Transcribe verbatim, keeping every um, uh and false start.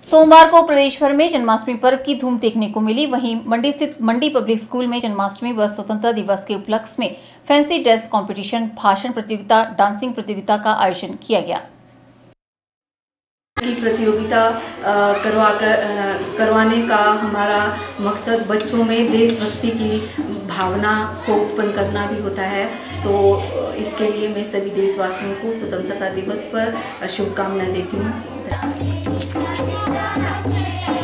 सोमवार को प्रदेश भर में जन्माष्टमी पर्व की धूम देखने को मिली। वहीं मंडी स्थित मंडी पब्लिक स्कूल में जन्माष्टमी व स्वतंत्रता दिवस के उपलक्ष्य में फैंसी ड्रेस कंपटीशन, भाषण प्रतियोगिता, डांसिंग प्रतियोगिता का आयोजन किया गया। की प्रतियोगिता करवा कर करवाने का हमारा मकसद बच्चों में देशभक्ति की भावना को उत्पन्न करना भी होता है। तो इसके लिए मैं सभी देशवासियों को स्वतंत्रता दिवस पर शुभकामनाएं देती हूँ।